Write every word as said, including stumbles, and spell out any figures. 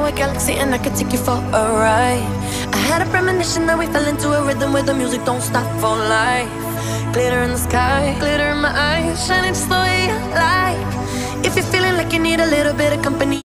a galaxy and I could take you for a ride. I had a premonition that we fell into a rhythm where the music don't stop for life. Glitter in the sky, glitter in my eyes, shining just the way I like. If you're feeling like you need a little bit of company,